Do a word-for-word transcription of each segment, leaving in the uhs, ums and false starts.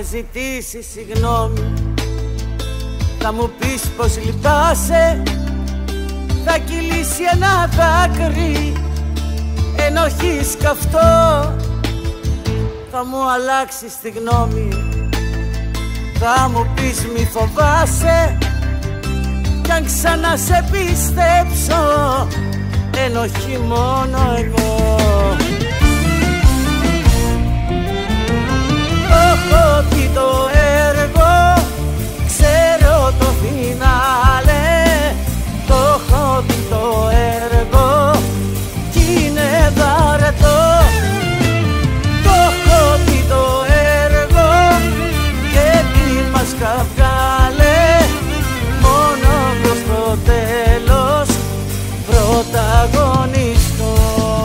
ζητήσεις συγγνώμη, θα μου πεις πως λυπάσαι, θα κυλήσει ένα δάκρυ ενοχής καυτό, θα μου αλλάξεις τη γνώμη, θα μου πεις μη φοβάσαι, κι αν ξανά σε πιστέψω ενοχή μόνο εγώ. Έχω δει το έργο, ξέρω το φινάλε, το έχω δει το έργο κι είναι βαρετό. Το έχω δει το έργο και τι μας καυγάλε, μόνο προς το τέλος πρωταγωνιστώ.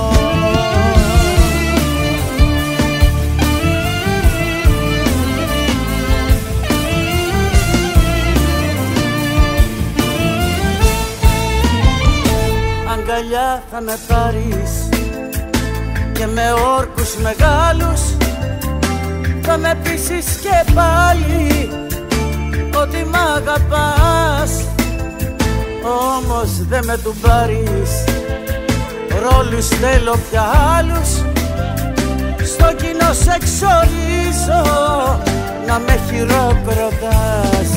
Αγκαλιά θα με πάρεις και με όρκους μεγάλους θα με πείσεις και πάλι ότι μ' αγαπάς. Όμως δεν με του πάρεις, ρόλους θέλω πια άλλους, στο κοινό σε εξορίζω να με χειροκροτάς.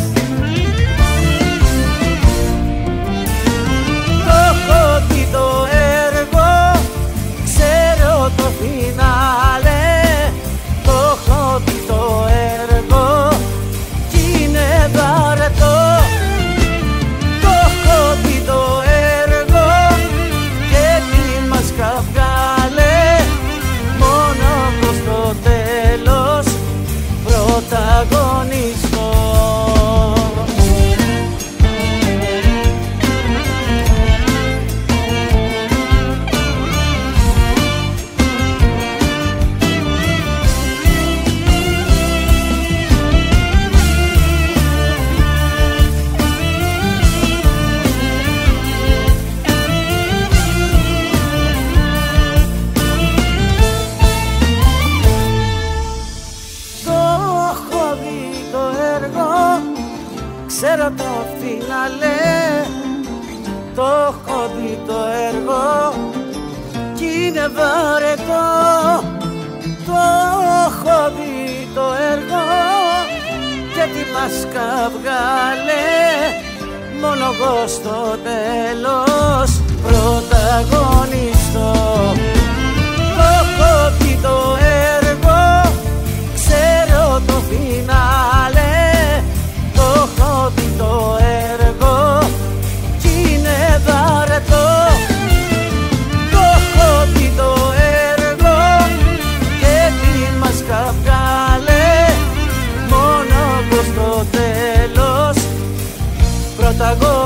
Το έχω δει το έργο, ξέρω το φινάλε, το έχω δει το έργο κι είναι βαρετό. Το έχω δει το έργο και τι μας καυγάλε, μόνο προς το τέλος πρωταγωνιστώ. Ξέρω το φινάλε, το έχω δει το έργο κι είναι βαρετό. Το έχω δει το έργο και τι μας καυγάλε, μόνο εγώ στο τέλος πρωταγωνιστώ. Το έχω δει το έργο, ξέρω το φινάλε, το έχω δει το έργο κι είναι βαρετό. Το έχω δει το έργο και τι μας καυγάλε, μόνο προς το τέλος πρωταγωνιστώ.